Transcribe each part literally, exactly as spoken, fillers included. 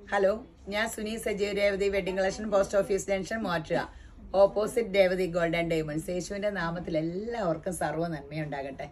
Hello, ഞാൻ Suni Sajeev Revathi wedding collection post office junction മോറ്റുക opposite Revathi gold and diamonds. യേശുവിന്റെ നാമത്തിൽ എല്ലാവർക്കും സർവ്വ നന്മയുണ്ടാകട്ടെ.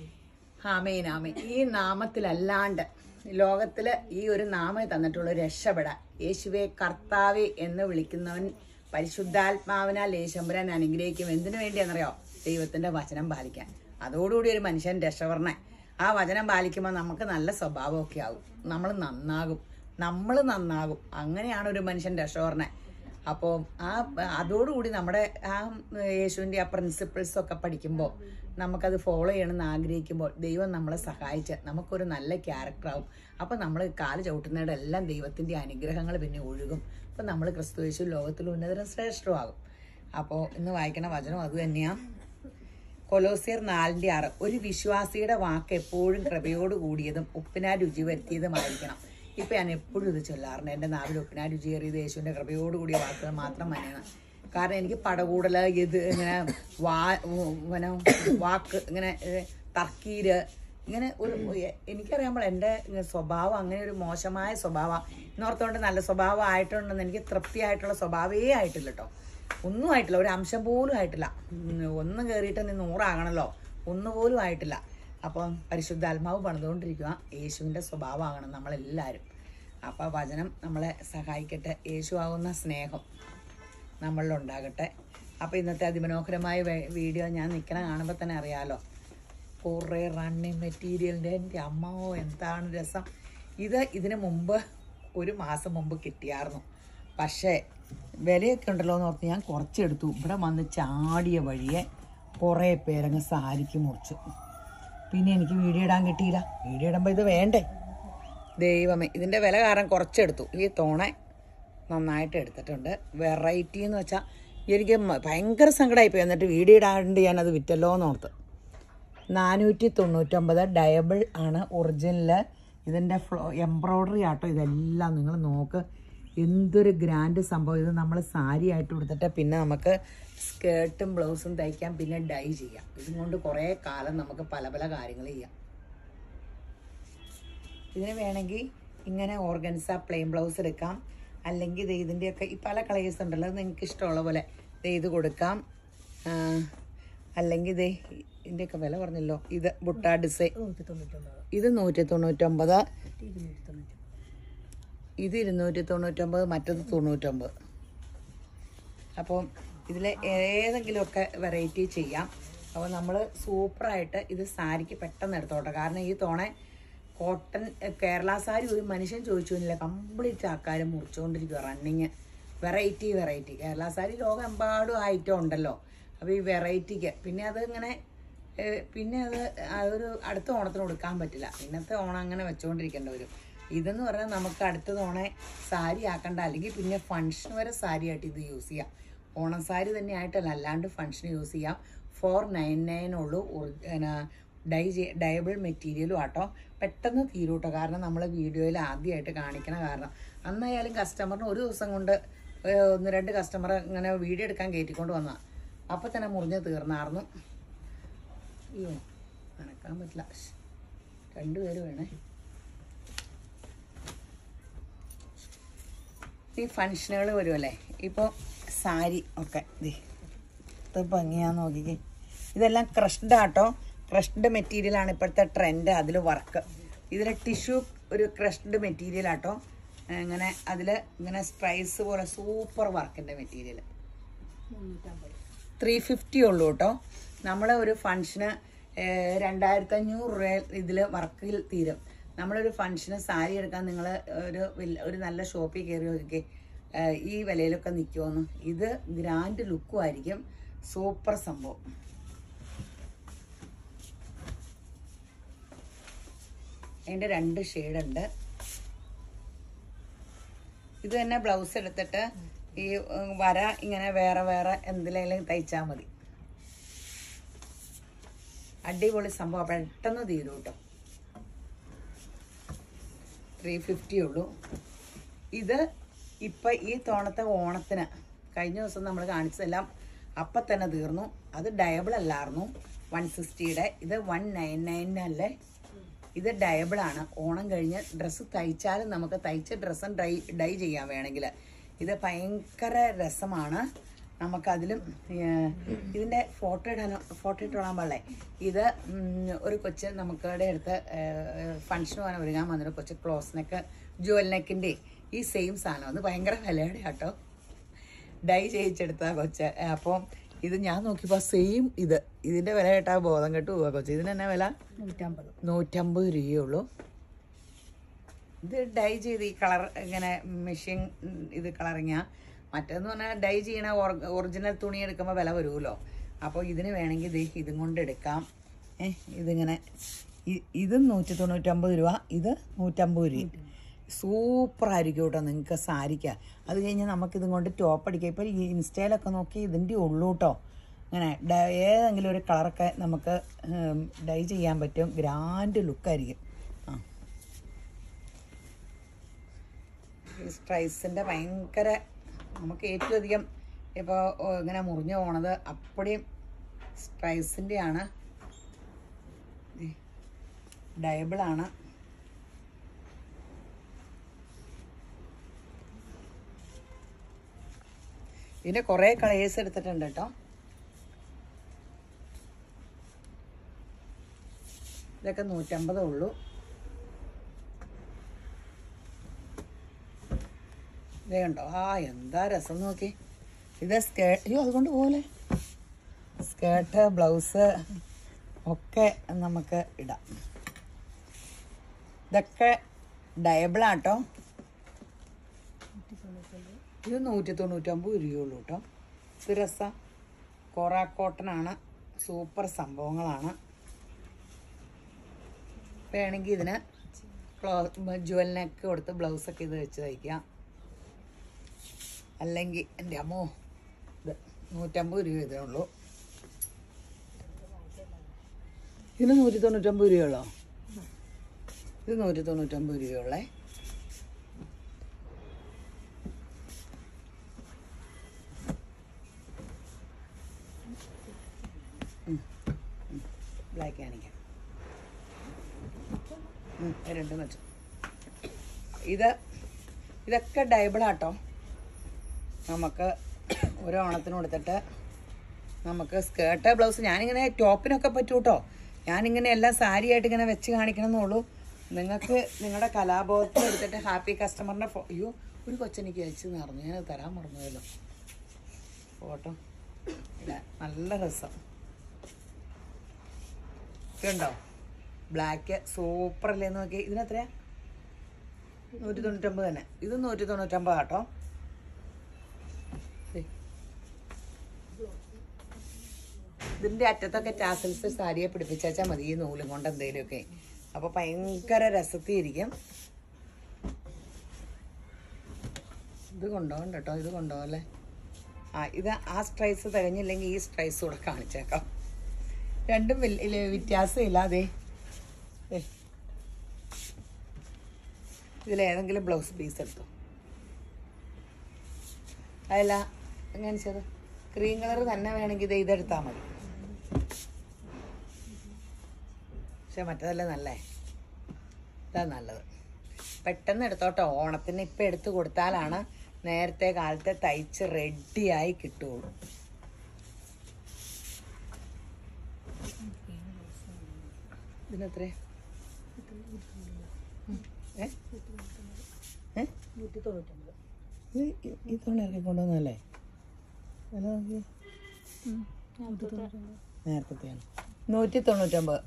ആമേൻ ആമേൻ. ഈ നാമത്തിലല്ലാണ്ട് ലോകത്തില് ഈ ഒരു നാമം തന്നിട്ടുള്ള രക്ഷപ്പെടാൻ യേശുവെ കർത്താവെ എന്ന് വിളിക്കുന്നവൻ പരിശുദ്ധാത്മാവിനാൽ യേശുമ്പുരാൻ അനുഗ്രഹിക്കും. എന്തിനു വേണ്ടിയാണെന്നറിയോ? ദൈവത്തിന്റെ വചനം പാലിക്കാൻ. അതോടുകൂടി ഒരു മനുഷ്യൻ രക്ഷപ്പെടണേ. ആ വചനം പാലിക്കുമ്പോൾ നമുക്ക് നല്ല സ്വഭാവമൊക്കെ ആകും, നമ്മൾ നന്നാകും, നമ്മൾ നന്നാകും. അങ്ങനെയാണ് ഒരു മനുഷ്യൻ രക്ഷപ്പെടണേ. അപ്പോൾ ആ അതോടുകൂടി നമ്മുടെ ആ യേശുവിൻ്റെ ആ പ്രിൻസിപ്പിൾസൊക്കെ പഠിക്കുമ്പോൾ നമുക്കത് ഫോളോ ചെയ്യണമെന്ന് ആഗ്രഹിക്കുമ്പോൾ ദൈവം നമ്മളെ സഹായിച്ച് നമുക്കൊരു നല്ല ക്യാരക്ടറാവും. അപ്പോൾ നമ്മൾ കാല് ചവിട്ടുന്നതിടെല്ലാം ദൈവത്തിൻ്റെ അനുഗ്രഹങ്ങൾ പിന്നെ ഒഴുകും. അപ്പോൾ നമ്മൾ ക്രിസ്തു യേശു ലോകത്തിൽ ഉന്നതരും ശ്രേഷ്ഠമാകും. അപ്പോൾ ഇന്ന് വായിക്കണ വചനം അത് തന്നെയാണ്. കൊലോസ്യർ നാലിൻ്റെ ആറ്. ഒരു വിശ്വാസിയുടെ വാക്ക് എപ്പോഴും കൃപയോട് കൂടിയതും ഉപ്പിനാ രുചി വരുത്തിയതുമായിരിക്കണം. ഇപ്പം ഞാൻ എപ്പോഴും ഇത് ചൊല്ലാറുണ്ട്. എൻ്റെ നാവിൽ ഉപ്പിനാ രുചി കയറിയത് യേശുവിൻ്റെ കൃപയോട് കൂടിയ വാക്കുകൾ മാത്രം മതിയാണ്. കാരണം എനിക്ക് പടകൂടൽ, ഇത് ഇങ്ങനെ വാ ഇങ്ങനെ വാക്ക് ഇങ്ങനെ തർക്കീര് ഇങ്ങനെ ഒരു എനിക്കറിയാമ്പോൾ എൻ്റെ സ്വഭാവം അങ്ങനെ ഒരു മോശമായ സ്വഭാവം ഇന്നോർത്തോണ്ട് നല്ല സ്വഭാവം ആയിട്ടുണ്ടെന്ന് എനിക്ക് തൃപ്തിയായിട്ടുള്ള സ്വഭാവമേ ആയിട്ടില്ല കേട്ടോ. ഒന്നും ആയിട്ടില്ല, ഒരു അംശം പോലും ആയിട്ടില്ല. ഒന്നും കയറിയിട്ട് നീ നൂറാകണമല്ലോ, ഒന്നുപോലും ആയിട്ടില്ല. അപ്പം പരിശുദ്ധാത്മാവ് പണിതുകൊണ്ടിരിക്കുക. യേശുവിൻ്റെ സ്വഭാവമാകണം നമ്മളെല്ലാവരും. അപ്പോൾ വചനം നമ്മളെ സഹായിക്കട്ടെ. യേശു ആകുന്ന സ്നേഹം നമ്മളിലുണ്ടാകട്ടെ. അപ്പോൾ ഇന്നത്തെ അതിമനോഹരമായ വീഡിയോ ഞാൻ നിൽക്കണ കാണുമ്പോൾ തന്നെ അറിയാമല്ലോ, കുറേ റണ്ണിങ് മെറ്റീരിയലിൻ്റെ എൻ്റെ അമ്മോ എന്താണ് രസം. ഇത് ഇതിന് മുമ്പ് ഒരു മാസം മുമ്പ് കിട്ടിയായിരുന്നു. പക്ഷേ വിലയൊക്കെ ഉണ്ടല്ലോ എന്ന് ഓർത്ത് ഞാൻ കുറച്ചെടുത്തു. ഇവിടെ വന്ന് ചാടിയ വഴിയെ കുറേ പേരങ്ങ് സാരിക്ക് മുറിച്ചു. പിന്നെ എനിക്ക് വീഡിയോ ഇടാൻ കിട്ടിയില്ല. വീഡിയോ ഇടുമ്പോൾ ഇത് വേണ്ടേ ദൈവമേ. ഇതിൻ്റെ വില കാരണം കുറച്ചെടുത്തു. ഈ തോണെ നന്നായിട്ട് എടുത്തിട്ടുണ്ട്. വെറൈറ്റി എന്ന് വെച്ചാൽ എനിക്ക് ഭയങ്കര സങ്കടമായിപ്പോയി. എന്നിട്ട് വീഡിയോ ഇടാണ്ട് ഞാനത് വിറ്റല്ലോ എന്നോർത്ത്. നാനൂറ്റി തൊണ്ണൂറ്റൊമ്പത് ഡയബിൾ ആണ് ഒറിജിനൽ. ഇതിൻ്റെ ഫ്ലോ എംബ്രോയ്ഡറി ആട്ടോ ഇതെല്ലാം. നിങ്ങൾ നോക്ക്, എന്തൊരു ഗ്രാൻഡ് സംഭവം. ഇത് നമ്മൾ സാരി ആയിട്ട് കൊടുത്തിട്ട് പിന്നെ നമുക്ക് സ്കേർട്ടും ബ്ലൗസും തയ്ക്കാം, പിന്നെ ഡൈ ചെയ്യാം. ഇതും കൊണ്ട് കുറേ കാലം നമുക്ക് പല പല കാര്യങ്ങൾ ചെയ്യാം. ഇതിന് വേണമെങ്കിൽ ഇങ്ങനെ ഓർഗൻസ പ്ലെയിൻ ബ്ലൗസ് എടുക്കാം, അല്ലെങ്കിൽ ഇത് ഇതിൻ്റെയൊക്കെ ഈ പല കളേഴ്സ് ഉണ്ടല്ലോ, അത് നിങ്ങൾക്ക് ഇഷ്ടമുള്ള പോലെ ഇത് ചെയ്ത് കൊടുക്കാം. അല്ലെങ്കിൽ ഇത് ഇതിൻ്റെയൊക്കെ വില പറഞ്ഞല്ലോ. ഇത് ബുട്ട ഡിസൈൻ, ഇത് നൂറ്റി തൊണ്ണൂറ്റൊമ്പത്, ഇത് ഇരുന്നൂറ്റി തൊണ്ണൂറ്റൊമ്പത്, മറ്റത് തൊണ്ണൂറ്റൊമ്പത്. അപ്പം ഇതിൽ ഏതെങ്കിലുമൊക്കെ വെറൈറ്റി ചെയ്യാം. അപ്പോൾ നമ്മൾ സൂപ്പറായിട്ട് ഇത് സാരിക്ക് പെട്ടെന്ന് എടുത്തോട്ടെ. കാരണം ഈ തോണെ കോട്ടൺ കേരള സാരി ഒരു മനുഷ്യൻ ചോദിച്ചില്ല, കംപ്ലീറ്റ് ആൾക്കാർ മുറിച്ചുകൊണ്ടിരിക്കുക. Running variety variety Kerala sari ലോകമെമ്പാടും ഐറ്റം ഉണ്ടല്ലോ. അപ്പോൾ ഈ വെറൈറ്റിക്ക് പിന്നെ അത് ഇങ്ങനെ പിന്നെ അത് അതൊരു അടുത്ത ഓണത്തിന് കൊടുക്കാൻ പറ്റില്ല. ഇന്നത്തെ ഓണം അങ്ങനെ വെച്ചുകൊണ്ടിരിക്കേണ്ടി വരും. ഇതെന്ന് പറഞ്ഞാൽ നമുക്ക് അടുത്ത തോണെ സാരി ആക്കണ്ട, അല്ലെങ്കിൽ പിന്നെ ഫങ്ഷൻ വരെ സാരി ആയിട്ട് ഇത് യൂസ് ചെയ്യാം. ഓണം സാരി തന്നെ ആയിട്ടല്ല, അല്ലാണ്ട് ഫങ്ഷൻ യൂസ് ചെയ്യാം. ഫോർ നയൻ നയൻ ഉള്ളൂ. ഡൈ ഡയബിൾ മെറ്റീരിയലും ആട്ടോ. പെട്ടെന്ന് തീരൂട്ടോ. കാരണം നമ്മൾ വീഡിയോയിൽ ആദ്യമായിട്ട് കാണിക്കണ കാരണം അന്നായാലും കസ്റ്റമറിന് ഒരു ദിവസം കൊണ്ട് ഒന്ന് രണ്ട് കസ്റ്റമർ ഇങ്ങനെ വീഡിയോ എടുക്കാൻ കയറ്റിക്കൊണ്ട് വന്നാൽ അപ്പം തന്നെ മുറിഞ്ഞ് തീർന്നായിരുന്നു. അയ്യോ നനക്കാൻ പറ്റില്ല, രണ്ടുപേര് വേണേ. ഈ ഫങ്ഷനുകൾ വരുമല്ലേ, ഇപ്പോൾ സാരി ഒക്കെ ഇത് ഭംഗിയാന്ന് നോക്കിക്കേ. ഇതെല്ലാം ക്രഷ്ഡ് ആട്ടോ. ക്രഷ്ഡ് മെറ്റീരിയലാണ് ഇപ്പോഴത്തെ ട്രെൻഡ്. അതിൽ വർക്ക് ഇതിൽ ടിഷ്യൂ ഒരു ക്രഷ്ഡ് മെറ്റീരിയൽ ആട്ടോ. ഇങ്ങനെ അതിൽ ഇങ്ങനെ സ്ട്രൈസ് പോലെ സൂപ്പർ വർക്കിൻ്റെ മെറ്റീരിയൽ ത്രീ ഫിഫ്റ്റി ഉള്ളൂ കേട്ടോ. നമ്മൾ ഒരു ഫങ്ഷന് രണ്ടായിരത്തി അഞ്ഞൂറ് രൂപ ഇതിൽ വർക്കിൽ തീരും. നമ്മളൊരു ഫങ്ഷന് സാരി എടുക്കാൻ നിങ്ങൾ ഒരു ഒരു നല്ല ഷോപ്പിൽ കയറി നോക്കിക്കേ, ഈ വിലയിലൊക്കെ നിൽക്കുമെന്ന്. ഇത് ഗ്രാൻഡ് ലുക്കും ആയിരിക്കും. സൂപ്പർ സംഭവം. അതിൻ്റെ രണ്ട് ഷെയ്ഡുണ്ട്. ഇത് തന്നെ ബ്ലൗസ് എടുത്തിട്ട് ഈ വര ഇങ്ങനെ വേറെ വേറെ എന്തിലെങ്കിലും തയ്ച്ചാൽ മതി. അടിപൊളി സംഭവം, പെട്ടെന്ന് തീരും കേട്ടോ. ത്രീ ഫിഫ്റ്റി ഉള്ളൂ. ഇത് ഇപ്പം ഈ തോണത്തെ ഓണത്തിന് കഴിഞ്ഞ ദിവസം നമ്മൾ കാണിച്ചതെല്ലാം അപ്പം തന്നെ തീർന്നു. അത് ഡയബിൾ അല്ലായിരുന്നു, വൺ സിക്സ്റ്റിയുടെ. ഇത് വൺ നയൻ നയനല്ലേ. ഇത് ഡയബിളാണ്. ഓണം കഴിഞ്ഞ് ഡ്രസ്സ് തയ്ച്ചാലും നമുക്ക് തയ്ച്ച ഡ്രസ്സും ഡൈ ഡൈ ചെയ്യാൻ വേണമെങ്കിൽ ഇത് ഭയങ്കര രസമാണ്. നമുക്കതിലും ഇതിൻ്റെ ഫോട്ടോ ഇടാൻ ഫോട്ടോ ഇട്ടോളാൻ പാടില്ലേ. ഇത് ഒരു കൊച്ച് നമുക്കിടെ അടുത്ത് ഫംഗ്ഷൻ പോകാൻ ഒരുങ്ങാൻ വന്നൊരു കൊച്ച് ക്ലോസ് നെക്ക് ജുവൽ നെക്കിൻ്റെ ഈ സെയിം സാധനം അത് ഭയങ്കര വിലയുടെ കേട്ടോ, ഡൈ ചെയ്യിച്ചെടുത്ത കൊച്ച്. അപ്പോൾ ഇത് ഞാൻ നോക്കിയപ്പോൾ സെയിം ഇത് ഇതിൻ്റെ വില കേട്ടാ ബോധം കെട്ട് പോവുക കൊച്ച്. ഇതിന് തന്നെ വില നൂറ്റമ്പത് നൂറ്റമ്പത് രൂപയുള്ളൂ. ഇത് ഡൈ ചെയ്ത് ഈ കളർ ഇങ്ങനെ മെഷീൻ ഇത് കളറിങ്ങാ. മറ്റേന്ന് പറഞ്ഞാൽ ഡൈ ചെയ്യണ ഒറിജിനൽ തുണി എടുക്കുമ്പോൾ വില വരുമല്ലോ. അപ്പോൾ ഇതിന് വേണമെങ്കിൽ ഇത് ഇതും കൊണ്ട് എടുക്കാം. ഏഹ് ഇതിങ്ങനെ ഇത് നൂറ്റി തൊണ്ണൂറ്റമ്പത് രൂപ, ഇത് നൂറ്റമ്പത് രൂപ. സൂപ്പറായിരിക്കും കേട്ടോ നിങ്ങൾക്ക് സാരിക്ക. അത് കഴിഞ്ഞ് നമുക്കിതും കൊണ്ട് ടോപ്പ് അടിക്കാം. ഇപ്പോൾ ഈ ഇൻസ്റ്റയിലൊക്കെ നോക്കി ഇതിൻ്റെ ഉള്ളൂ കേട്ടോ. അങ്ങനെ ഏതെങ്കിലും ഒരു കളറൊക്കെ നമുക്ക് ഡൈ ചെയ്യാൻ പറ്റും. ഗ്രാൻഡ് ലുക്കായിരിക്കും. ആ ഈ സ്ട്രൈസിൻ്റെ ഭയങ്കര നമുക്ക് ഏറ്റവും അധികം ഇപ്പോൾ ഇങ്ങനെ മുറിഞ്ഞു പോണത് അപ്പടിയും സ്ട്രൈസിൻ്റെയാണ്. ഡയബിളാണ്. ഇതിൻ്റെ കുറേ കളേഴ്സ് എടുത്തിട്ടുണ്ട് കേട്ടോ. ഇതൊക്കെ നൂറ്റമ്പതേ ഉള്ളൂ. ഇതേ ഉണ്ടോ? ആ എന്താ രസം നോക്കി. ഇത് സ്കേർട്ട്, അയ്യോ അതുകൊണ്ട് പോലെ സ്കേർട്ട് ബ്ലൗസ് ഒക്കെ നമുക്ക് ഇടാം. ഇതൊക്കെ ഡയബിളാട്ടോ. ഇത് നൂറ്റി തൊണ്ണൂറ്റമ്പത് രൂപയുള്ളൂ കേട്ടോ. ഇത് രസം കോറ കോട്ടനാണ്. സൂപ്പർ സംഭവങ്ങളാണ്. വേണമെങ്കിൽ ഇതിന് ക്ലോ ജുവൽ നെക്ക് കൊടുത്ത് ബ്ലൗസൊക്കെ ഇത് വെച്ച് തയ്ക്കാം. അല്ലെങ്കിൽ എൻ്റെ അമ്മോ ഇത് നൂറ്റമ്പത് രൂപ ഇതേ ഉള്ളൂ. ഇതിന് നൂറ്റി തൊണ്ണൂറ്റമ്പത് രൂപയുള്ളോ? ഇത് നൂറ്റി തൊണ്ണൂറ്റമ്പത് രൂപയുള്ളേ. ബ്ലാക്ക് കാണിക്കാം. രണ്ടും വെച്ചു. ഇത് ഇതൊക്കെ ഡയബിളാട്ടോ. നമുക്ക് ഓരോ ഓണത്തിന് കൊടുത്തിട്ട് നമുക്ക് സ്കേർട്ട് ബ്ലൗസ് ഞാനിങ്ങനെ ടോപ്പിനൊക്കെ പറ്റൂ കേട്ടോ. ഞാനിങ്ങനെ എല്ലാം സാരിയായിട്ട് ഇങ്ങനെ വെച്ച് കാണിക്കണമെന്നുള്ളൂ. നിങ്ങൾക്ക് നിങ്ങളുടെ കലാബോധത്തിൽ എടുത്തിട്ട് ഹാപ്പി കസ്റ്റമറിൻ്റെ ഫോ അയ്യോ ഒരു കൊച്ചെനിക്ക് അയച്ചു നടന്നു, ഞാനത് തരാൻ മറന്നുവല്ലോ ഫോട്ടോ. ഇല്ല നല്ല രസം ഇതുണ്ടോ? ബ്ലാക്ക് സൂപ്പറല്ലേ നോക്കി. ഇതിനെത്രയാ? നൂറ്റി തൊണ്ണൂറ്റമ്പത് തന്നെ. ഇത് നൂറ്റി തൊണ്ണൂറ്റമ്പത് കേട്ടോ. ഇതിൻ്റെ അറ്റത്തൊക്കെ ടാസൽസ് സാരിയെ പിടിപ്പിച്ചാൽ മതി ഈ നൂലും കൊണ്ട് എന്തെങ്കിലുമൊക്കെ. അപ്പോൾ ഭയങ്കര രസത്തിയിരിക്കും. ഇത് കൊണ്ടുപോകണ്ട കേട്ടോ, ഇത് കൊണ്ടുപോകല്ലേ. ആ ഇത് ആ സ്ട്രൈസ് തികഞ്ഞില്ലെങ്കിൽ ഈ സ്ട്രൈസ് കൂടെ കാണിച്ചേക്കാം. രണ്ടും വലിയ വ്യത്യാസമില്ല. അതെ ഇതിലേതെങ്കിലും ബ്ലൗസ് പീസ് എടുത്തു. അതല്ല എങ്ങനെ ചെറു ക്രീം കളർ തന്നെ വേണമെങ്കിൽ ഇത് ഇതെടുത്താൽ മതി. പക്ഷെ മറ്റേതല്ലേ നല്ലേ, ഇതാ നല്ലത്. പെട്ടെന്ന് എടുത്തോട്ടോ. ഓണത്തിന് ഇപ്പം എടുത്ത് കൊടുത്താലാണ് നേരത്തെ കാലത്തെ തയ്ച്ച് റെഡിയായി കിട്ടുള്ളൂ. ഇതിനെത്രേ? നൂറ്റി തൊണ്ണൂറ്റമ്പത്. ഈ തവണ ഇറക്കി കൊണ്ടുവന്നല്ലേ വില നോക്കി? നേരത്തെയാണ് നൂറ്റി തൊണ്ണൂറ്റമ്പത്.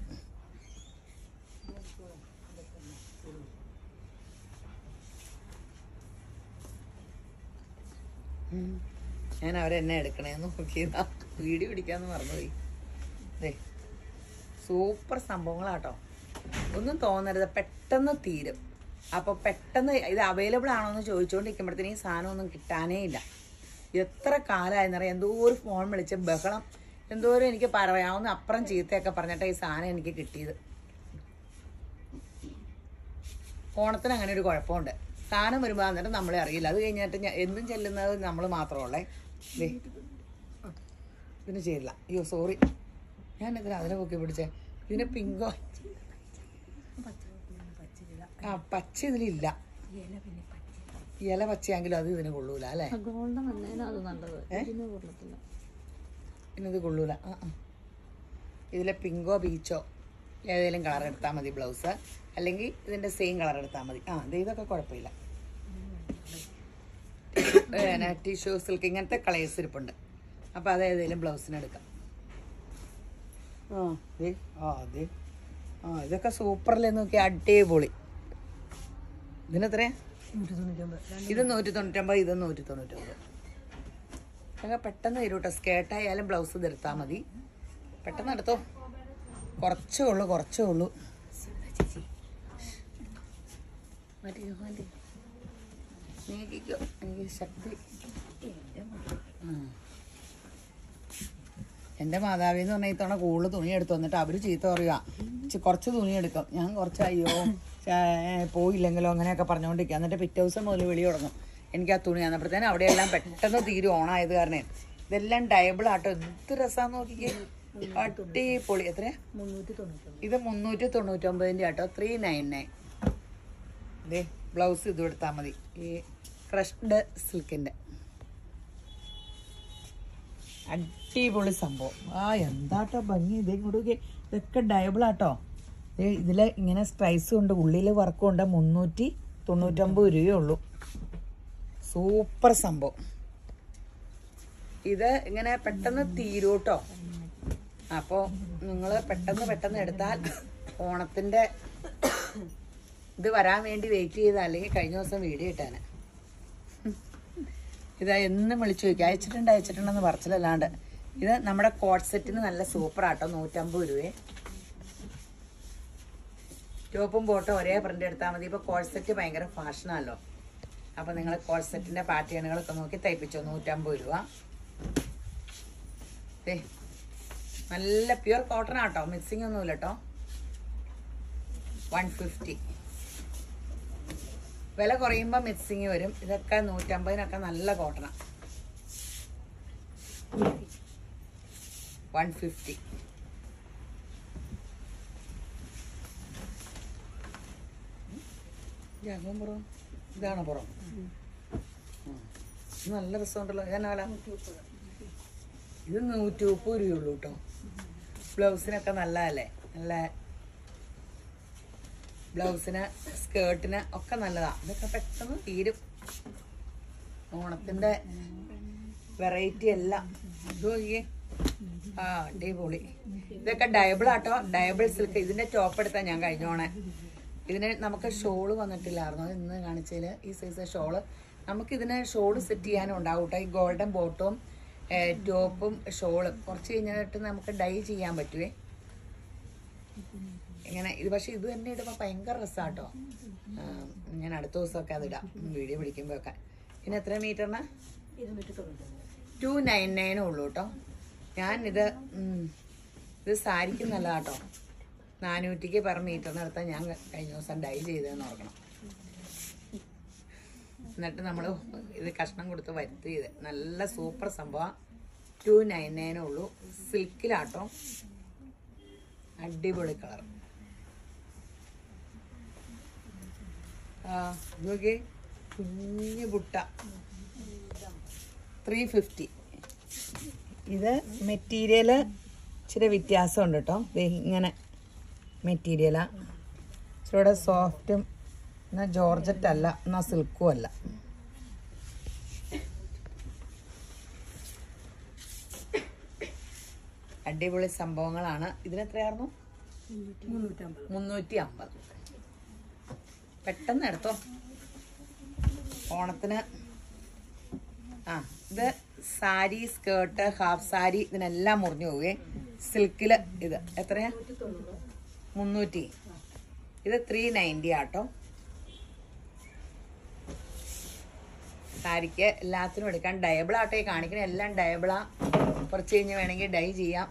ഞാൻ അവരെന്നെ എടുക്കണേന്ന് നോക്കിയതാ, വീഡിയോ പിടിക്കാന്ന് മറന്നുപോയി. അതെ സൂപ്പർ സംഭവങ്ങളാട്ടോ. ഒന്നും തോന്നരുത്, പെട്ടെന്ന് തീരും. അപ്പോൾ പെട്ടെന്ന് ഇത് അവൈലബിൾ ആണോ എന്ന് ചോദിച്ചുകൊണ്ടിരിക്കുമ്പോഴത്തേന് ഈ സാധനമൊന്നും കിട്ടാനേ ഇല്ല. എത്ര കാലമായെന്നറിയാം. എന്തോ ഒരു ഫോൺ വിളിച്ച് ബഹളം, എന്തോരം എനിക്ക് പറയാവുന്ന അപ്പുറം ചീത്തയൊക്കെ പറഞ്ഞിട്ടാണ് ഈ സാധനം എനിക്ക് കിട്ടിയത്. ഓണത്തിന് അങ്ങനെ ഒരു കുഴപ്പമുണ്ട്. സാധനം വരുമ്പോൾ എന്നിട്ട് നമ്മളെ അറിയില്ല. അത് കഴിഞ്ഞിട്ട് ഞാൻ എന്തും ചെല്ലുന്നത് നമ്മൾ മാത്രമുള്ളേ. ദേ ഇതിന് ചെയ്യില്ല. അയ്യോ സോറി, ഞാൻ ഇതിന് അതിനെ പൊക്കി പിടിച്ചേ. ഇതിന് പിങ്കോ ആ പച്ച ഇതിലില്ല, ഇല പച്ചയാണെങ്കിലും അത് ഇതിന് കൊള്ളൂല അല്ലേ? പിന്നെ ഇത് കൊള്ളൂല. ആ ആ ഇതിലെ പിങ്കോ ബീച്ചോ ഏതെങ്കിലും കളർ എടുത്താൽ മതി ബ്ലൗസ്, അല്ലെങ്കിൽ ഇതിൻ്റെ സെയിം കളർ എടുത്താൽ മതി. ആ ഇത് ഇതൊക്കെ കുഴപ്പമില്ല. ടിഷ്യൂ സിൽക്ക് ഇങ്ങനത്തെ കളേഴ്സ് ഇരിപ്പുണ്ട്. അപ്പോൾ അത് ഏതെങ്കിലും ബ്ലൗസിന് എടുക്കാം. ആ അതെ ആ അതെ ആ ഇതൊക്കെ സൂപ്പറല്ലേ, നോക്കി അടിപൊളി. ഇതിനെത്രയാ? ഇത് നൂറ്റി തൊണ്ണൂറ്റമ്പത്, ഇത് നൂറ്റി തൊണ്ണൂറ്റമ്പത്. ഇതൊക്കെ പെട്ടെന്ന് വരും കേട്ടോ. സ്കേർട്ടായാലും ബ്ലൗസ് ഇതെടുത്താൽ മതി. പെട്ടെന്ന് എടുത്തോ, കുറച്ചേ ഉള്ളൂ കുറച്ചേ ഉള്ളൂ. നീക്കിക്കോ, എനിക്ക് ശക്തി. എൻ്റെ മാതാവിന്ന് പറഞ്ഞാൽ ഇത്തവണ കൂടുതൽ തുണി എടുത്തു വന്നിട്ട് അവർ ചീത്ത പറയുക, കുറച്ച് തുണി എടുക്കും. ഞാൻ കുറച്ച് അയ്യോ പോയില്ലെങ്കിലോ അങ്ങനെയൊക്കെ പറഞ്ഞുകൊണ്ടിരിക്കുക. എന്നിട്ട് പിറ്റേ ദിവസം മുതൽ വിളി തുടങ്ങും എനിക്ക് ആ തുണി വന്നപ്പോഴത്തേനും അവിടെയെല്ലാം പെട്ടെന്ന് തീരും ഓണായത് കാരണം. ഇതെല്ലാം ഡയബിൾ ആട്ടോ, എന്ത് രസമാണെന്ന് നോക്കിക്കേ, അടിപൊളി. എത്രയാ? ഇത് മുന്നൂറ്റി തൊണ്ണൂറ്റൊമ്പതിൻ്റെ ആട്ടോ, ത്രീ നയൻ നയൻ. ഇതേ ബ്ലൗസ് ഇതും എടുത്താൽ മതി, ഈ ക്രഷ്ഡ് സിൽക്കിൻ്റെ അടിപൊളി സംഭവം. ആ എന്താട്ടോ ഭംഗി. ഇതേ ഇങ്ങോട്ട് ഇതൊക്കെ ഡയബിൾ ആട്ടോ. ഇതിൽ ഇങ്ങനെ സ്ട്രൈസും ഉണ്ട്, ഉള്ളിൽ വർക്കും ഉണ്ട്. മുന്നൂറ്റി തൊണ്ണൂറ്റൊമ്പത് രൂപയേ ഉള്ളൂ. സൂപ്പർ സംഭവം. ഇത് ഇങ്ങനെ പെട്ടെന്ന് തീരും കേട്ടോ. അപ്പോൾ നിങ്ങൾ പെട്ടെന്ന് പെട്ടെന്ന് എടുത്താൽ ഓണത്തിൻ്റെ ഇത് വരാൻ വേണ്ടി വെയിറ്റ് ചെയ്താൽ, അല്ലെങ്കിൽ കഴിഞ്ഞ ദിവസം വീഡിയോ ഇട്ടാണ്. ഇതാ എന്നും വിളിച്ചു ചോദിക്കുക അയച്ചിട്ടുണ്ട് അയച്ചിട്ടുണ്ടെന്ന് പറച്ചിലല്ലാണ്ട്. ഇത് നമ്മുടെ കോട്ട് സെറ്റിന് നല്ല സൂപ്പർ ആട്ടോ, നൂറ്റമ്പത് രൂപയെ. ടോപ്പും ബോട്ടും ഒരേ പ്രിന്റ് എടുത്താൽ മതി. ഇപ്പോൾ കോട്ട് സെറ്റ് ഭയങ്കര ഫാഷനാണല്ലോ. അപ്പോൾ നിങ്ങൾ കോട്ട് സെറ്റിൻ്റെ പാറ്റേണുകളൊക്കെ നോക്കി തയ്പ്പിച്ചോ. നൂറ്റമ്പത് രൂപ. ഏ നല്ല പ്യുവർ കോട്ടൺ ആട്ടോ, മിക്സിങ് ഒന്നുമില്ല കേട്ടോ. One fifty. വില കുറയുമ്പോൾ മിക്സിങ് വരും. ഇതൊക്കെ നൂറ്റമ്പതിനൊക്കെ നല്ല കോട്ടണാണ്. One fifty. ഇതാകും പുറം, ഇതാണോ പുറം? നല്ല രസമുണ്ടല്ലോ. ഇതെന്നാ വില? ഇത് നൂറ്റി മുപ്പത് രൂപയുള്ളൂ കേട്ടോ. ബ്ലൗസിനൊക്കെ നല്ലതല്ലേ, നല്ല ബ്ലൗസിന് സ്കേർട്ടിന് ഒക്കെ നല്ലതാണ്. ഇതൊക്കെ പെട്ടെന്ന് തീരും. ഓണത്തിൻ്റെ വെറൈറ്റി എല്ലാം ഇത് നോക്കിയേ. ആ അടിപൊളി. ഇതൊക്കെ ഡയബിൾ ആട്ടോ, ഡയബിൾ സിൽക്ക്. ഇതിൻ്റെ ടോപ്പ് എടുത്താൽ ഞാൻ കഴിഞ്ഞോണേ. ഇതിന് നമുക്ക് ഷോള് വന്നിട്ടില്ലായിരുന്നു, ഇന്ന് കാണിച്ചതിൽ ഈ സൈസ് ഷോള്. നമുക്കിതിന് ഷോള് സെറ്റ് ചെയ്യാനും ഉണ്ടാവും കേട്ടോ. ഈ ഗോൾഡൻ ബോട്ടും ടോപ്പും ഷോളും കുറച്ച് കഴിഞ്ഞിട്ട് നമുക്ക് ഡൈ ചെയ്യാൻ പറ്റുവേ ഇങ്ങനെ. ഇത് പക്ഷെ ഇത് തന്നെ ഇടുമ്പോൾ ഭയങ്കര രസമാട്ടോ. ഞാൻ അടുത്ത ദിവസമൊക്കെ അതിടാം, വീഡിയോ പിടിക്കുമ്പോൾ ഒക്കെ. പിന്നെ എത്ര മീറ്ററിന്? ടു നയൻ നയനേ ഉള്ളൂ കേട്ടോ. ഞാനിത് ഇത് സാരിക്ക് നല്ലതാട്ടോ. നാനൂറ്റിക്ക് പെർ മീറ്ററിന് എടുത്താൽ ഞാൻ കഴിഞ്ഞ ദിവസം ഡൈ ചെയ്തതെന്ന് ഓർക്കണം. എന്നിട്ട് നമ്മൾ ഇത് കഷ്ണം കൊടുത്ത് വരുത്തി ചെയ്ത് നല്ല സൂപ്പർ സംഭവം. ടു നയൻ നയനേ ഉള്ളൂ. സിൽക്കിലാട്ടോ, അടിപൊളി കളർ. ആ നോക്കി കുഞ്ഞു ബുട്ട, ത്രീ ഫിഫ്റ്റി. ഇത് മെറ്റീരിയൽ ഇച്ചിരി വ്യത്യാസമുണ്ട് കേട്ടോ. ഇങ്ങനെ മെറ്റീരിയലാ, ഇച്ചിരിയുടെ സോഫ്റ്റും എന്നാൽ ജോർജറ്റ് അല്ല, എന്നാൽ സിൽക്കും അല്ല. അടിപൊളി സംഭവങ്ങളാണ്. ഇതിനെത്രയായിരുന്നു? മുന്നൂറ്റി അമ്പത്. പെട്ടെന്ന് എടുത്തോ ഓണത്തിന്. ആ ഇത് സാരി, സ്കേർട്ട്, ഹാഫ് സാരി, ഇതിനെല്ലാം മുറിഞ്ഞു പോവുകയെ. സിൽക്കില് ഇത് എത്രയാ? മുന്നൂറ്റി. ഇത് ത്രീ നയൻറ്റി ആട്ടോ. സാരിക്ക് എല്ലാത്തിനും എടുക്കാൻ ഡയബിൾ ആട്ടോ ഈ കാണിക്കണ. എല്ലാം ഡയബിളാ. കുറച്ച് കഴിഞ്ഞ് വേണമെങ്കിൽ ഡൈ ചെയ്യാം.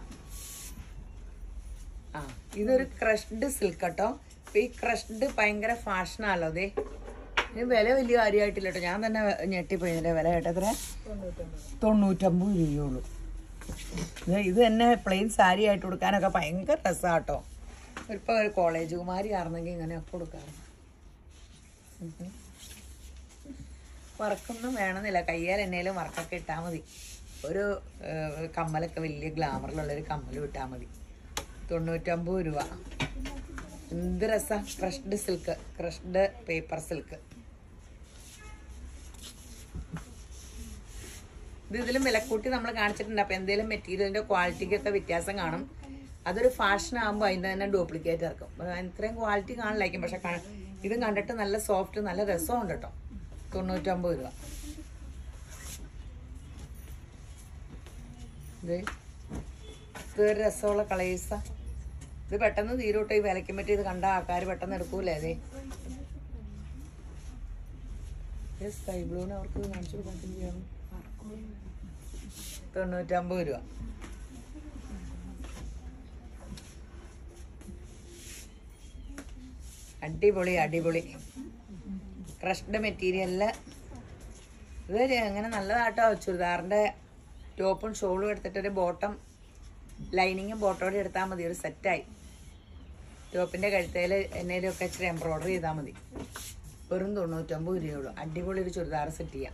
ആ ഇതൊരു ക്രഷ്ഡ് സിൽക്ക് കേട്ടോ. അപ്പൊ ഈ ക്രഷ്ഡ് ഭയങ്കര ഫാഷനാണല്ലോ. അതെ ഇതിന് വില വലിയ കാര്യമായിട്ടില്ല കേട്ടോ. ഞാൻ തന്നെ ഞെട്ടിപ്പോയി ഇതിന്റെ വില കേട്ടോ. എത്ര? തൊണ്ണൂറ്റമ്പത് രൂപയുള്ളൂ. ഇത് തന്നെ പ്ലെയിൻ സാരി ആയിട്ട് കൊടുക്കാനൊക്കെ ഭയങ്കര രസമാട്ടോ. ഇപ്പൊ ഒരു കോളേജ് കുമാരി ആർന്നെങ്കിൽ ഇങ്ങനെയൊക്കെ കൊടുക്കാറുണ്ട്. വർക്കൊന്നും വേണമെന്നില്ല, കയ്യാൽ എന്നേലും വർക്കൊക്കെ ഇട്ടാൽ മതി. ഒരു കമ്മലൊക്കെ വലിയ ഗ്ലാമറിലുള്ളൊരു കമ്മലും ഇട്ടാൽ മതി. തൊണ്ണൂറ്റമ്പത് രൂപ. എന്ത് രസം. Crushed silk, crushed paper silk. ഇത് ഇതിലും വിലക്കൂട്ടി നമ്മൾ കാണിച്ചിട്ടുണ്ട്. അപ്പം എന്തെങ്കിലും മെറ്റീരിയലിൻ്റെ ക്വാളിറ്റിക്കൊക്കെ വ്യത്യാസം കാണും. അതൊരു ഫാഷൻ ആകുമ്പോൾ അതിൻ്റെ തന്നെ ഡ്യൂപ്ലിക്കേറ്റ് ഇറക്കും. ഇത്രയും ക്വാളിറ്റി കാണില്ലായിരിക്കും, പക്ഷെ ഇതും കണ്ടിട്ട് നല്ല സോഫ്റ്റ്, നല്ല രസമുണ്ട് കേട്ടോ. തൊണ്ണൂറ്റമ്പത് രൂപ. ഇത് ഇതൊരു രസമുള്ള കളേഴ്സാ. ഇത് പെട്ടെന്ന് തീരോട്ടോ. ഈ വിലയ്ക്കും പറ്റി ഇത് കണ്ട ആൾക്കാർ പെട്ടെന്ന് എടുക്കൂലേ. അതെ സ്കൈ ബ്ലൂന് അവർക്ക് കാണിച്ചു കൊടുക്കാൻ ചെയ്യണം. തൊണ്ണൂറ്റമ്പത് രൂപ. അടിപൊളി അടിപൊളി ക്രഷ്ഡ് മെറ്റീരിയലില്. ഇത് അങ്ങനെ നല്ലതാട്ടോ. ചുരിദാറിന്റെ ടോപ്പും ഷോളും എടുത്തിട്ടൊരു ബോട്ടം ലൈനിങ്ങും ബോട്ടോടെ എടുത്താൽ മതി. ഒരു സെറ്റായി. ടോപ്പിന്റെ കഴുത്തേൽ എന്നേലും ഒക്കെ ഇച്ചിരി എംബ്രോയിഡറി ചെയ്താൽ മതി. വെറും തൊണ്ണൂറ്റമ്പത് രൂപയുള്ളൂ. അടിപൊളി ഒരു ചുരിദാർ സെറ്റ് ചെയ്യാം.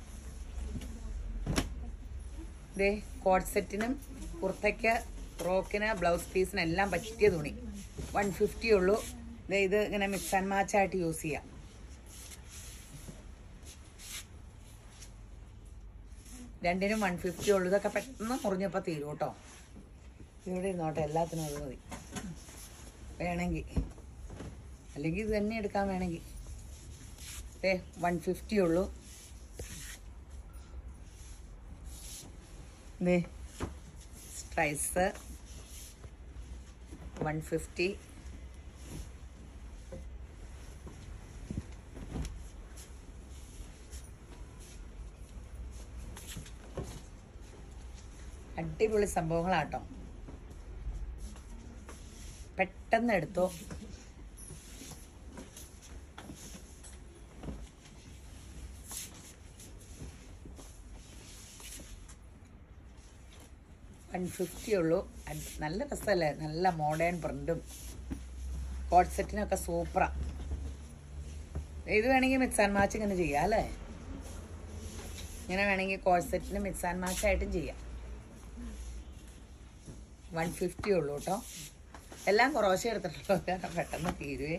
ഇതേ കോട്ട് സെറ്റിനും കുർത്തയ്ക്ക് ഫ്രോക്കിന് ബ്ലൗസ് പീസിന് എല്ലാം പറ്റിയ തുണി. വൺ ഫിഫ്റ്റി ഉള്ളൂ. ഇതേ ഇത് ഇങ്ങനെ മിക്സ് ആൻഡ് മാച്ച് ആയിട്ട് യൂസ് ചെയ്യാം. രണ്ടിനും വൺ ഫിഫ്റ്റി ഉള്ളൂ. ഇതൊക്കെ പെട്ടെന്ന് മുറിഞ്ഞപ്പോൾ തീരും കേട്ടോ. ഇവിടെ ഇരുന്നോട്ടെ, എല്ലാത്തിനും അത് മതി വേണമെങ്കിൽ. അല്ലെങ്കിൽ ഇത് തന്നെ എടുക്കാൻ വേണമെങ്കിൽ. ഏ വൺ ഫിഫ്റ്റി ഉള്ളൂ. ദേ സ്ട്രൈസ് വൺ ഫിഫ്റ്റി. അടിപൊളി സംഭവങ്ങളാട്ടോ. പെട്ടെന്ന് എടുത്തോ. വൺ ഫിഫ്റ്റി ഉള്ളൂ. നല്ല രസമല്ലേ, നല്ല മോഡേൺ പ്രിന്റും. കോട്ട് സെറ്റിനൊക്കെ സൂപ്പറാ. ഇത് വേണമെങ്കിൽ മിക്സ് ആൻഡ് മാച്ച് ഇങ്ങനെ ചെയ്യാം അല്ലേ. ഇങ്ങനെ വേണമെങ്കിൽ കോട്ട് സെറ്റിന് മിക്സ് ആൻഡ് മാച്ച് ആയിട്ടും ചെയ്യാം. വൺ ഫിഫ്റ്റി ഉള്ളൂ കേട്ടോ. എല്ലാം കുറേശ്ശെ എടുത്തിട്ടുള്ളൂ, പെട്ടെന്ന് തീരുവേ.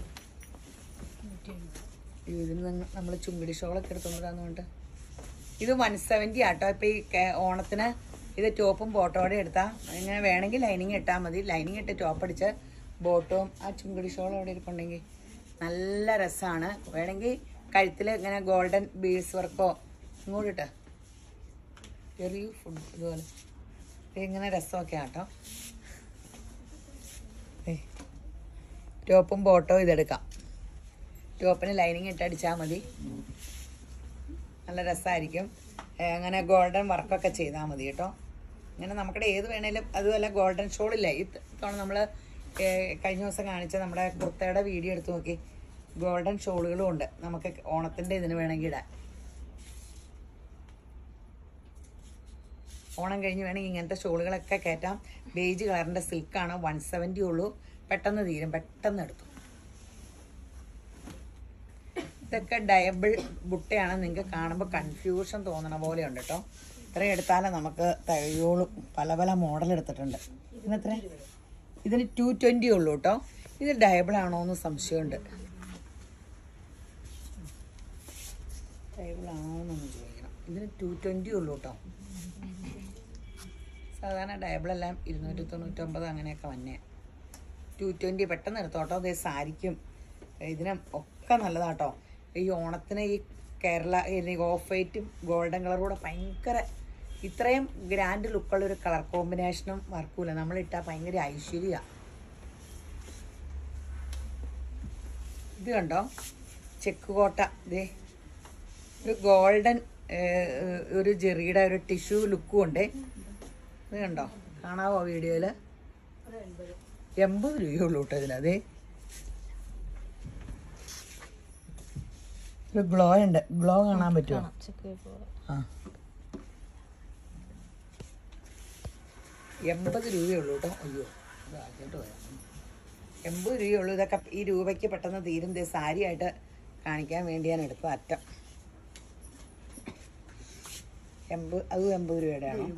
ഇതിന് നമ്മൾ ചുങ്കിടി ഷോളൊക്കെ എടുത്തോണ്ടാന്നുകൊണ്ട് ഇത് വൺ സെവൻറ്റി ആട്ടോ. ഇപ്പം ഈ ഓണത്തിന് ഇത് ടോപ്പും ബോട്ടോടെ എടുത്താൽ ഇങ്ങനെ വേണമെങ്കിൽ ലൈനിങ് ഇട്ടാൽ മതി. ലൈനിങ് ഇട്ട് ടോപ്പ് അടിച്ച് ബോട്ടവും ആ ചുങ്കിടി ഷോളും അവിടെ ഇരിപ്പുണ്ടെങ്കിൽ നല്ല രസമാണ്. വേണമെങ്കിൽ കഴുത്തിൽ ഇങ്ങനെ ഗോൾഡൻ ബീഡ്സ് വർക്കോ ഇങ്ങോട്ടിട്ട് ചെറിയ ഫുഡ് ഇതുപോലെ ഇങ്ങനെ രസമൊക്കെ ആട്ടോ. ടോപ്പും ബോട്ടോ ഇതെടുക്കാം. ടോപ്പിന് ലൈനിങ് ഇട്ടടിച്ചാൽ മതി. നല്ല രസമായിരിക്കും. അങ്ങനെ ഗോൾഡൻ വർക്കൊക്കെ ചെയ്താൽ മതി കേട്ടോ. ഇങ്ങനെ നമുക്കിടെ ഏത് വേണേലും. അതുപോലെ ഗോൾഡൻ ഷോളില്ലേ, ഈ തവണ നമ്മൾ കഴിഞ്ഞ ദിവസം കാണിച്ച നമ്മുടെ കുർത്തയുടെ വീഡിയോ എടുത്ത് നോക്കി. ഗോൾഡൻ ഷോളുകളും ഉണ്ട് നമുക്ക് ഓണത്തിൻ്റെ ഇതിന് വേണമെങ്കിൽ ഇടാൻ. ഓണം കഴിഞ്ഞ് വേണമെങ്കിൽ ഇങ്ങനത്തെ ഷോളുകളൊക്കെ കയറ്റാം. ബേജ് കളറിൻ്റെ സിൽക്കാണ്. വൺ സെവൻറ്റി ഉള്ളൂ. പെട്ടെന്ന് തീരും, പെട്ടെന്ന് എടുത്തു. ഇതൊക്കെ ഡയബിൾ ബുട്ടയാണ്. നിങ്ങൾക്ക് കാണുമ്പോൾ കൺഫ്യൂഷൻ തോന്നണ പോലെ ഉണ്ട് കേട്ടോ. ഇത്രയും എടുത്താലും നമുക്ക് തയ്യോളും. പല പല മോഡൽ എടുത്തിട്ടുണ്ട്. ഇന്നത്ര ഇതിന് ടു ട്വൻറ്റി ഉള്ളൂ കേട്ടോ. ഇത് ഡയബിൾ ആണോ എന്ന് സംശയമുണ്ട്. ഡയബിൾ ആണോ എന്നൊന്ന് ചോദിക്കണം. ഇതിന് ടു ട്വൻറ്റി ഉള്ളൂ കേട്ടോ. സാധാരണ ഡയബിളെല്ലാം ഇരുന്നൂറ്റി തൊണ്ണൂറ്റൊമ്പത് അങ്ങനെയൊക്കെ വന്നെ. ടു ട്വൻറ്റി പെട്ടെന്ന് എടുത്തോട്ടോ. അതേ സാരിക്കും ഇതിനും ഒക്കെ നല്ലതാട്ടോ. ഈ ഓണത്തിന് ഈ കേരള ഓഫ് വൈറ്റും ഗോൾഡൻ കളറും കൂടെ ഭയങ്കര ഇത്രയും ഗ്രാൻഡ് ലുക്കുള്ളൊരു കളർ കോമ്പിനേഷനും വർക്കൂല. നമ്മളിട്ടാൽ ഭയങ്കര ഐശ്വര്യ. ഇത് കണ്ടോ ചെക്ക് കോട്ട. ഇതേ ഒരു ഗോൾഡൻ ഒരു ജെറിയുടെ ഒരു ടിഷ്യൂ ലുക്കും ഉണ്ട്. ഇത് കണ്ടോ, കാണാവോ വീഡിയോയിൽ? എൺപത് രൂപയുള്ളൂ കേട്ടോ ഇതിന്. അതേ ഒരു ഗ്ലോ ഉണ്ട്. ഗ്ലോ കാണാൻ പറ്റുമോ? ആ എൺപത് രൂപയുള്ളൂ കേട്ടോ. അയ്യോ ഇത് ആദ്യമായിട്ട് വരാം. എൺപത് രൂപയുള്ളൂ. ഇതൊക്കെ ഈ രൂപയ്ക്ക് പെട്ടെന്ന് തീരും. ദേ സാരിയായിട്ട് കാണിക്കാൻ വേണ്ടി ഞാൻ എടുത്ത അറ്റം. എൺപത് അതും എൺപത് രൂപയുടെ ആണോ?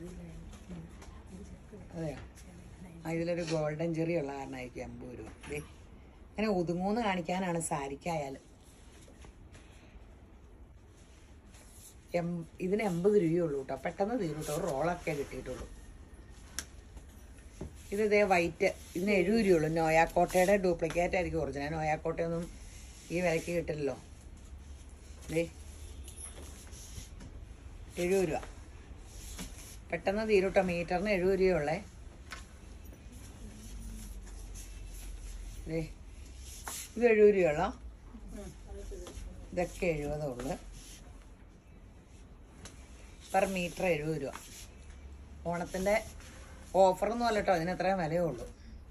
അതെയോ? ആ ഇതിലൊരു ഗോൾഡൻ ചെറി ഉള്ള കാരണമായിരിക്കും എൺപത് രൂപ. ദേ അങ്ങനെ ഒതുങ്ങൂന്ന് കാണിക്കാനാണ് സാരിക്കായാലും. എം ഇതിന് എൺപത് രൂപയുള്ളൂ കേട്ടോ. പെട്ടെന്ന് തീരും കേട്ടോ. റോളൊക്കെ കിട്ടിയിട്ടുള്ളൂ. ഇത് ഇതേ വൈറ്റ്. ഇതിന് എഴുപത് രൂപയുള്ളൂ. നോയാക്കോട്ടയുടെ ഡ്യൂപ്ലിക്കേറ്റ് ആയിരിക്കും ഒറിജിനൽ. നോയാക്കോട്ടയൊന്നും ഈ വിലയ്ക്ക് കിട്ടില്ലല്ലോ. ദേ എഴുപത് രൂപ. പെട്ടെന്ന് തീരും കേട്ടോ. മീറ്ററിന് എഴുപത് രൂപയുള്ളേ. ദേ ഇത് എഴുപത് രൂപയുള്ളോ? ഇതൊക്കെ എഴുപതേ ഉള്ളു. പെർ മീറ്റർ എഴുപത് രൂപ. ഓണത്തിൻ്റെ ഓഫറൊന്നും അല്ല കേട്ടോ. അതിന് എത്രയും വിലയേ ഉള്ളൂ.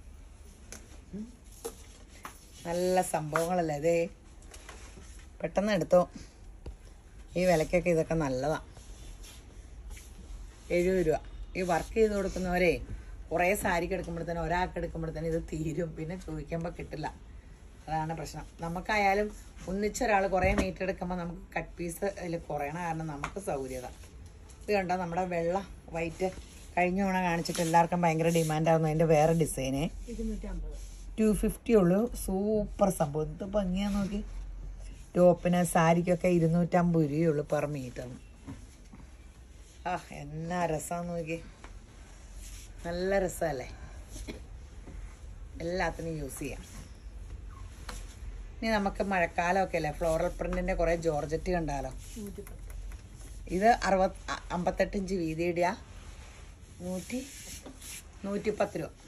നല്ല സംഭവങ്ങളല്ലേ അതേ. പെട്ടെന്ന് എടുത്തോ. ഈ വിലക്കൊക്കെ ഇതൊക്കെ നല്ലതാണ്. എഴുപത് രൂപ. ഈ വർക്ക് ചെയ്ത് കൊടുക്കുന്നവരെ കുറേ സാരിക്ക് എടുക്കുമ്പോഴത്തേനും ഒരാൾക്ക് എടുക്കുമ്പോഴത്തേനും ഇത് തീരും. പിന്നെ ചോദിക്കുമ്പോൾ കിട്ടില്ല. അതാണ് പ്രശ്നം. നമുക്കായാലും ഒന്നിച്ചൊരാൾ കുറേ മീറ്റർ എടുക്കുമ്പോൾ നമുക്ക് കട്ട് പീസ് അതിൽ കുറയണ കാരണം നമുക്ക് സൗകര്യത. ഇത് കണ്ടോ നമ്മുടെ വെള്ള വൈറ്റ് കഴിഞ്ഞ തവണ കാണിച്ചിട്ട് എല്ലാവർക്കും ഭയങ്കര ഡിമാൻഡായിരുന്നു. അതിൻ്റെ വേറെ ഡിസൈന് ടു ഫിഫ്റ്റി ഉള്ളൂ. സൂപ്പർ സംഭവം. ഇത് ഭംഗിയാ നോക്കി. ടോപ്പിന് സാരിക്കൊക്കെ ഇരുന്നൂറ്റമ്പത് രൂപയുള്ളൂ പെർ മീറ്ററിന്. ആ എന്നാ രസമാണെന്ന് നോക്കി. നല്ല രസമല്ലേ. എല്ലാത്തിനും യൂസ് ചെയ്യാം. ഇനി നമുക്ക് മഴക്കാലമൊക്കെ അല്ലേ. ഫ്ലോറൽ പ്രിന്റിൻ്റെ കുറേ ജോർജറ്റ് കണ്ടാലോ. ഇത് അറുപത് അമ്പത്തെട്ട് ഇഞ്ച് വീതിയുടെയാ. നൂറ്റി നൂറ്റിപ്പത്ത് രൂപ.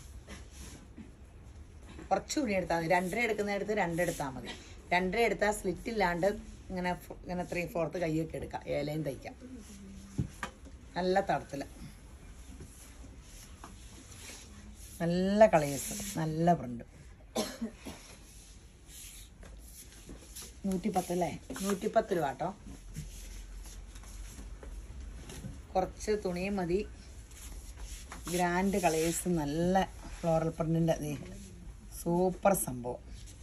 കുറച്ച് തുണി എടുത്താൽ മതി. രണ്ടര എടുക്കുന്നിടത്ത് രണ്ടെടുത്താൽ മതി. രണ്ടര എടുത്താൽ സ്ലിറ്റ് ഇല്ലാണ്ട് ഇങ്ങനെ ഇങ്ങനെ ത്രീ ഫോർത്ത് കൈയൊക്കെ എടുക്കാം. ഏലയും തയ്ക്കാം. നല്ല തടത്തിൽ നല്ല കളേഴ്സ് നല്ല പ്രിന്റ്. നൂറ്റിപ്പത്ത് അല്ലേ? നൂറ്റിപ്പത്ത് രൂപ കേട്ടോ. കുറച്ച് തുണിയും മതി. ഗ്രാൻഡ് കളേഴ്സ് നല്ല ഫ്ലോറൽ പ്രിന്റിൻ്റെ അതേ സൂപ്പർ സംഭവം.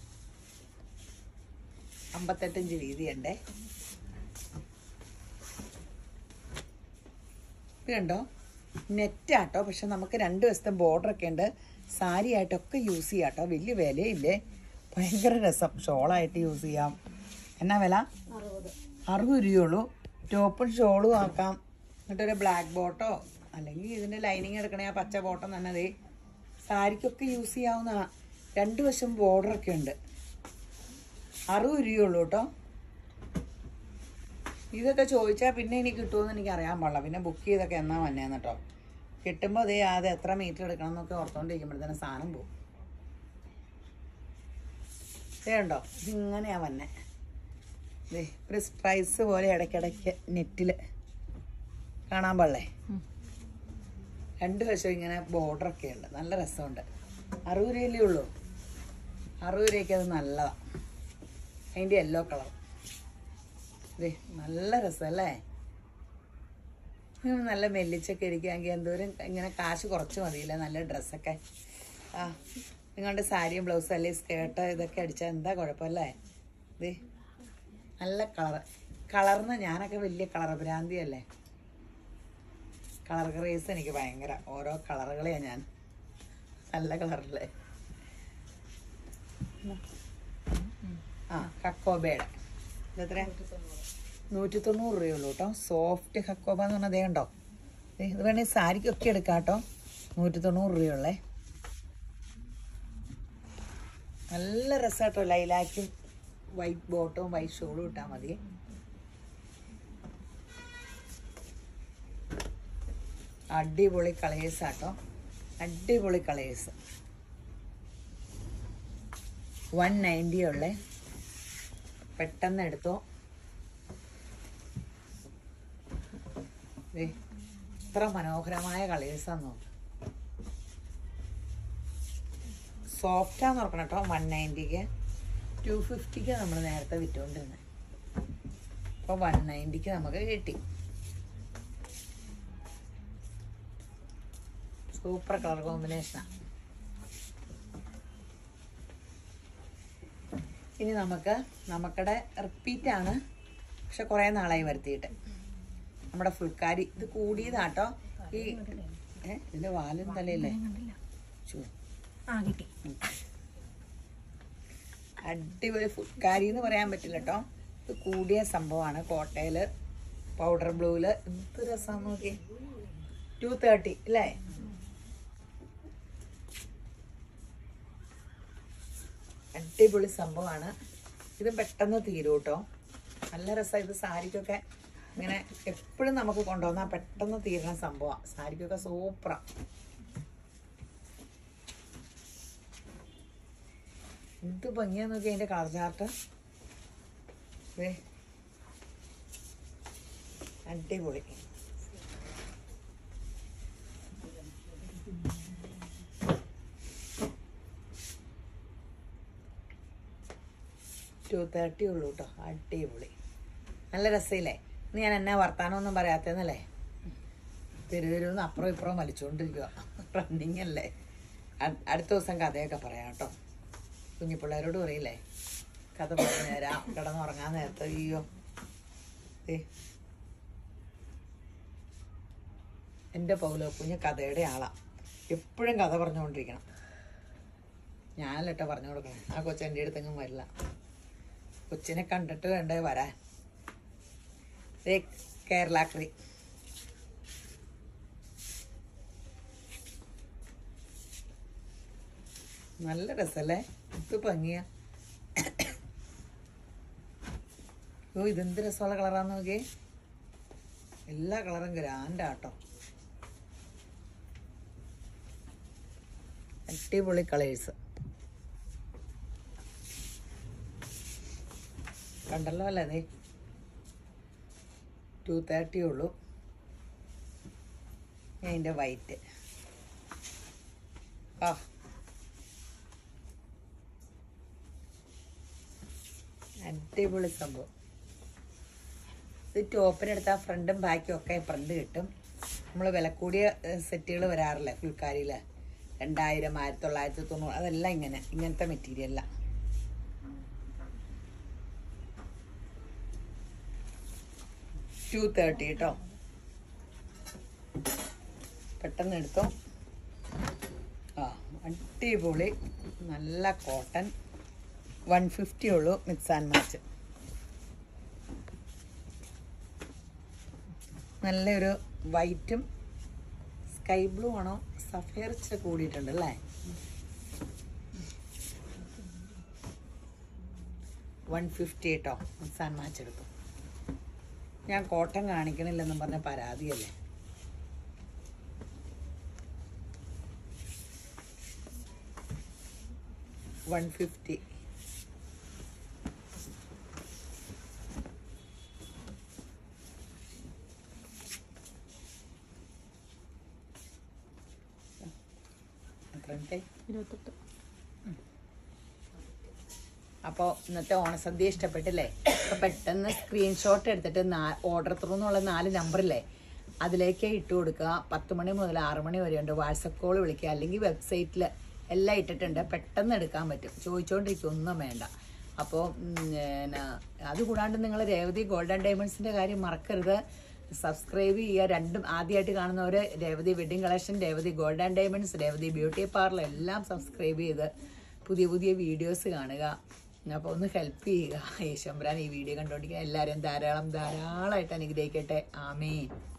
അമ്പത്തെട്ടിഞ്ച് വീതിയുണ്ടേ. ഇത് കണ്ടോ നെറ്റാട്ടോ. പക്ഷെ നമുക്ക് രണ്ട് ദിവസത്തെ ബോർഡറൊക്കെ ഉണ്ട്. സാരി ആയിട്ടൊക്കെ യൂസ് ചെയ്യാം കേട്ടോ. വലിയ വിലയില്ലേ. ഭയങ്കര രസം. ഷോളായിട്ട് യൂസ് ചെയ്യാം. എന്നാ വില? അറുപത് രൂപയുള്ളൂ. ടോപ്പും ഷോളും ആക്കാം. എന്നിട്ടൊരു ബ്ലാക്ക് ബോട്ടോ അല്ലെങ്കിൽ ഇതിൻ്റെ ലൈനിങ് എടുക്കണേ ആ പച്ച ബോട്ടം തന്നെ അതേ സാരിക്കൊക്കെ യൂസ് ചെയ്യാവുന്ന. രണ്ട് വശം ബോർഡറൊക്കെ ഉണ്ട്. അറുപത് രൂപയുള്ളൂ കേട്ടോ. ഇതൊക്കെ ചോദിച്ചാൽ പിന്നെ ഇനി കിട്ടുമെന്ന് എനിക്ക് അറിയാൻ പാടില്ല. പിന്നെ ബുക്ക് ചെയ്തൊക്കെ എന്നാ വന്നേന്ന് കേട്ടോ. കിട്ടുമ്പോൾ അതേ അത് എത്ര മീറ്റർ എടുക്കണം എന്നൊക്കെ ഓർത്തോണ്ടിരിക്കുമ്പോഴത്തേനും സാധനം പോകും. ഇതുണ്ടോ ഇതിങ്ങനെയാ വന്നെ. ഇതേ ഒരു സ്ട്രൈസ് പോലെ ഇടയ്ക്കിടയ്ക്ക് നെറ്റിൽ കാണാൻ പാടില്ലേ. രണ്ട് വശവും ഇങ്ങനെ ബോർഡറൊക്കെ ഉണ്ട്. നല്ല രസമുണ്ട്. അറുപത് രൂപയല്ലേ ഉള്ളൂ. അറുപത് രൂപയ്ക്ക് അത് നല്ലതാണ്. അതിൻ്റെ യെല്ലോ കളർ ഇതേ നല്ല രസമല്ലേ. നല്ല മെല്ലിച്ചൊക്കെ ഇരിക്കുകയെങ്കിൽ എന്തോരം ഇങ്ങനെ കാശ് കുറച്ച് മതിയില്ലേ നല്ല ഡ്രസ്സൊക്കെ. ആ നിങ്ങളുടെ സാരിയും ബ്ലൗസും അല്ലെങ്കിൽ സ്കേർട്ട് ഇതൊക്കെ അടിച്ചാൽ എന്താ കുഴപ്പമല്ലേ. ഇത് നല്ല കളറ്. കളറിന് ഞാനൊക്കെ വലിയ കളർ ഭ്രാന്തിയല്ലേ. കളർ ക്രേസ് എനിക്ക് ഭയങ്കര. ഓരോ കളറുകളെയാണ് ഞാൻ. നല്ല കളറല്ലേ. ആ കക്കോബയുടെ ഇതെത്ര? നൂറ്റി തൊണ്ണൂറ് രൂപയുള്ളൂ കേട്ടോ. സോഫ്റ്റ് കക്കോബ എന്ന് പറഞ്ഞാൽ അതേ ഉണ്ടോ. ഇത് വേണമെങ്കിൽ സാരിക്കൊക്കെ എടുക്കാം കേട്ടോ. നൂറ്റി തൊണ്ണൂറ് രൂപയുള്ളേ. നല്ല രസമാട്ടോ. ലൈലാക്കും വൈറ്റ് ബോട്ടവും വൈറ്റ് ഷോളും ഇട്ടാൽ മതി. അടിപൊളി കളേഴ്സ് ആട്ടോ. അടിപൊളി കളേഴ്സ്. വൺ നയൻറ്റി ഉള്ളേ. പെട്ടെന്ന് എടുത്തോ. ഇത്ര മനോഹരമായ കളേഴ്സാന്ന് നോക്കാം. സോഫ്റ്റാന്ന് നോക്കണം കേട്ടോ. വൺ നയൻറ്റിക്ക് ടു ഫിഫ്റ്റിക്ക് നമ്മൾ നേരത്തെ വിറ്റുകൊണ്ടിരുന്നത്. അപ്പോൾ വൺ നയൻറ്റിക്ക് നമുക്ക് കിട്ടി. സൂപ്പർ കളർ കോമ്പിനേഷനാണ്. ഇനി നമുക്ക് നമുക്കടെ റിപ്പീറ്റാണ്, പക്ഷെ കുറേ നാളായി വരുത്തിയിട്ട്. നമ്മുടെ ഫുൾക്കാരി ഇത് കൂടിയതാട്ടോ. ഈ ഏഹ് ഇതിന്റെ വാലും തലയില്ലേ അടിപൊളി ഫുൾക്കാരി എന്ന് പറയാൻ പറ്റില്ല കേട്ടോ. ഇത് കൂടിയ സംഭവമാണ്. കോട്ടയില് പൗഡർ ബ്ലൂവില് എന്ത് രസം നോക്കി. ടു തേർട്ടി അല്ലേ? അടിപൊളി സംഭവമാണ്. ഇത് പെട്ടെന്ന് തീരും കേട്ടോ. നല്ല രസം. ഇത് സാരിക്കൊക്കെ ഇങ്ങനെ എപ്പോഴും നമുക്ക് കൊണ്ടുവന്നാൽ പെട്ടെന്ന് തീരുന്ന സംഭവമാണ്. സാരിക്കൊക്കെ സൂപ്പറാ. എന്ത് ഭംഗിയാ നോക്കി അതിന്റെ കളർ ചാർട്ട്. അടിപൊളി. ടു തേർട്ടി ഉള്ളൂ കേട്ടോ. അടിപൊളി. നല്ല രസമില്ലേ? ഇന്ന് ഞാൻ എന്നാ വർത്താനമൊന്നും പറയാത്തന്നല്ലേ? തിരുവരുന്ന് അപ്പുറം ഇപ്പുറം വലിച്ചുകൊണ്ടിരിക്കുക. റണ്ണിങ് അല്ലേ? അടുത്ത ദിവസം കഥയൊക്കെ പറയാം കേട്ടോ. കുഞ്ഞിപ്പിള്ളേരോട് പറയില്ലേ കഥ പറഞ്ഞു തരാം കിടന്നുറങ്ങാൻ നേരത്തെ. അയ്യോ ഏ എൻ്റെ പൗലോ കുഞ്ഞ് കഥയുടെ ആളാ. എപ്പോഴും കഥ പറഞ്ഞുകൊണ്ടിരിക്കണം. ഞാനല്ലേട്ടോ പറഞ്ഞു കൊടുക്കണം. ആ കൊച്ചു എൻ്റെ അടുത്തെങ്ങും വരില്ല. കൊച്ചിനെ കണ്ടിട്ട് വേണ്ടേ വരാൻ. കേരളാക്രി നല്ല രസല്ലേ? ഇത് ഭംഗിയാ. ഓ ഇതെന്ത് രസമുള്ള കളറാന്ന് നോക്കിയേ. എല്ലാ കളറും ഗ്രാൻഡാട്ടോ. അടിപൊളി കളേഴ്സ് കണ്ടല്ലോ അല്ലേ? നീ ടു തേർട്ടി ഉള്ളൂ. അതിൻ്റെ വൈറ്റ് ആ അടിപൊളി സംഭവം. ഇത് ടോപ്പിനെടുത്താൽ ഫ്രണ്ടും ബാക്കും ഒക്കെ ഫ്രണ്ട് കിട്ടും. നമ്മൾ വില കൂടിയ സെറ്റുകൾ വരാറില്ലേ ഫുൾക്കാരിയിൽ, രണ്ടായിരം ആയിരത്തി തൊള്ളായിരത്തി തൊണ്ണൂറ്, അതെല്ലാം ഇങ്ങനെ ഇങ്ങനത്തെ മെറ്റീരിയലാണ്. ടു തേർട്ടി കേട്ടോ. പെട്ടെന്ന് എടുത്തോ. ആ അടിപൊളി നല്ല കോട്ടൺ. വൺ ഫിഫ്റ്റി ഉള്ളൂ മിക്സ് ആൻഡ് മാച്ച്. നല്ലൊരു വൈറ്റും സ്കൈ ബ്ലൂ ആണോ സഫയർ ഇച്ചിരി കൂടിയിട്ടുണ്ട് അല്ലേ? വൺ ഫിഫ്റ്റി കേട്ടോ. മിക്സ് ആൻഡ് മാച്ച് എടുത്തു. ഞാൻ കോട്ടൺ കാണിക്കണില്ലെന്നും പറഞ്ഞ പരാതിയല്ലേ? One fifty. ഇരുപത്തെട്ട്. അപ്പോൾ ഇന്നത്തെ ഓണസദ്യ ഇഷ്ടപ്പെട്ടില്ലേ? അപ്പോൾ പെട്ടെന്ന് സ്ക്രീൻഷോട്ട് എടുത്തിട്ട് നാ ഓർഡർ ത്രൂ എന്നുള്ള നാല് നമ്പറില്ലേ അതിലേക്ക് ഇട്ട് കൊടുക്കുക. പത്ത് മണി മുതൽ ആറ് മണി വരെ ഉണ്ട്. വാട്സപ്പ് കോൾ വിളിക്കുക, അല്ലെങ്കിൽ വെബ്സൈറ്റിൽ എല്ലാം ഇട്ടിട്ടുണ്ട്. പെട്ടെന്ന് എടുക്കാൻ പറ്റും. ചോദിച്ചുകൊണ്ടിരിക്കും, ഒന്നും വേണ്ട. അപ്പോൾ പിന്നെ അതുകൂടാണ്ട് നിങ്ങൾ രേവതി ഗോൾഡൻ ഡയമണ്ട്സിൻ്റെ കാര്യം മറക്കരുത്. സബ്സ്ക്രൈബ് ചെയ്യുക. രണ്ടും ആദ്യമായിട്ട് കാണുന്നവർ Revathi wedding collection, Revathi golden diamonds, Revathi beauty parlour എല്ലാം സബ്സ്ക്രൈബ് ചെയ്ത് പുതിയ പുതിയ വീഡിയോസ് കാണുക. അപ്പോൾ ഒന്ന് ഹെൽപ്പ് ചെയ്യുക. യേശുമ്പരാൻ ഈ വീഡിയോ കണ്ടുകൊണ്ടിരിക്കുക എല്ലാവരും ധാരാളം ധാരാളമായിട്ട് അനുഗ്രഹിക്കട്ടെ. ആമേൻ.